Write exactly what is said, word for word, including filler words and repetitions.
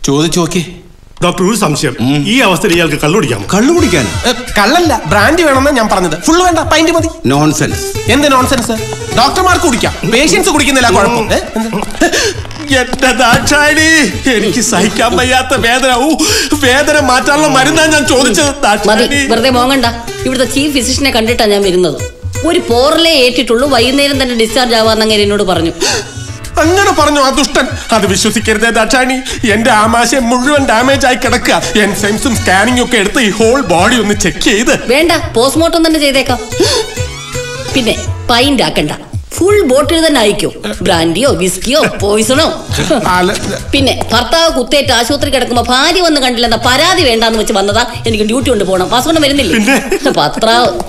ചോദിച്ചു നോക്കി. ഡോക്ടർ, ഒരു സംശയം, ഈ അവസ്ഥയിൽ ഇയാൾക്ക് കള്ളു കുടിക്കാം? കള്ളു കുടിക്കാൻ കള്ളല്ല, ബ്രാൻഡി വേണമെന്ന് ഞാൻ പറഞ്ഞത്. ഫുള്ള് വേണ്ട, പൈന്റ് മതി. നോൺസെൻസ്. എന്ത് നോൺസെൻസ്? ഡോക്ടർമാർക്ക് കുടിക്കാം, പേഷ്യൻസ് കുടിക്കുന്നില്ല. കുഴപ്പം എന്റെ ദാക്ഷായണി, എനിക്ക് സഹിക്കാൻ വയ്യാത്ത വേദന. വേദന മാറ്റാനുള്ള മരുന്നാ ഞാൻ ചോദിച്ചത്. വെറുതെ മോങ്ങണ്ട. ഇവിടുത്തെ ചീഫ് ഫിസിഷ്യനെ കണ്ടിട്ടാ ഞാൻ വരുന്നത്. ഒരു പോറലേ ഏറ്റിട്ടുള്ളൂ, വൈകുന്നേരം തന്നെ ഡിസ്ചാർജ് ആവാന്നങ്ങനെ എന്നോട് പറഞ്ഞു. അങ്ങനെ പറഞ്ഞു ആ ദുഷ്ടൻ. അത് വിശ്വസിക്കരുതേ ദാക്ഷായണി. എന്റെ ആമാശയം മുഴുവൻ ഡാമേജ് ആയി കിടക്കുക. എൻസൈംസും സ്കാനിങ്ങും ഒക്കെ എടുത്ത് ഈ ഹോൾ ബോഡി ഒന്ന് ചെക്ക് ചെയ്ത്. വേണ്ട, പോസ്റ്റ്മോർട്ടം തന്നെ ചെയ്തേക്കാം. പിന്നെ പൈന്റ് ആക്കണ്ട, ഫുൾ ബോട്ടിൽ തന്നെ അയക്കോ. ബ്രാൻഡിയോ വിസ്കിയോ പോയിസണോ. പിന്നെ ഭർത്താവ് കുത്തേറ്റ് ആശുപത്രി കിടക്കുമ്പോ ഭാര്യ വന്ന് കണ്ടില്ലെന്ന പരാതി വേണ്ടാന്ന് വെച്ച് വന്നതാ. എനിക്ക് ഡ്യൂട്ടി കൊണ്ട് പോകണം. വാസുകൊണ്ട് വരുന്നില്ലേ പത്രാവ്.